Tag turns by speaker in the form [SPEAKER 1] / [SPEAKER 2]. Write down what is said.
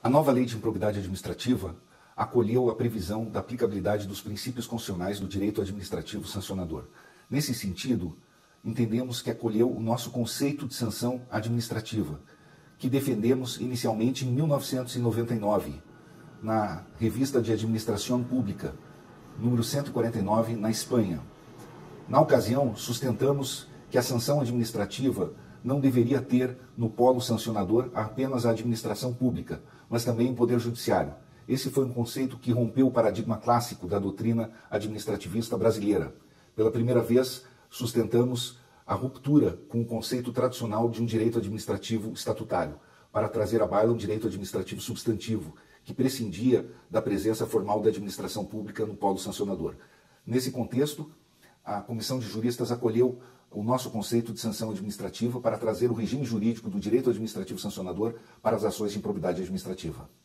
[SPEAKER 1] A nova Lei de Improbidade Administrativa acolheu a previsão da aplicabilidade dos princípios constitucionais do direito administrativo sancionador. Nesse sentido, entendemos que acolheu o nosso conceito de sanção administrativa, que defendemos inicialmente em 1999, na Revista de Administração Pública, número 149, na Espanha. Na ocasião, sustentamos que a sanção administrativa não deveria ter no polo sancionador apenas a administração pública, mas também o Poder Judiciário. Esse foi um conceito que rompeu o paradigma clássico da doutrina administrativista brasileira. Pela primeira vez, sustentamos a ruptura com o conceito tradicional de um direito administrativo estatutário, para trazer à baila um direito administrativo substantivo, que prescindia da presença formal da administração pública no polo sancionador. Nesse contexto, a Comissão de Juristas acolheu o nosso conceito de sanção administrativa para trazer o regime jurídico do direito administrativo sancionador para as ações de improbidade administrativa.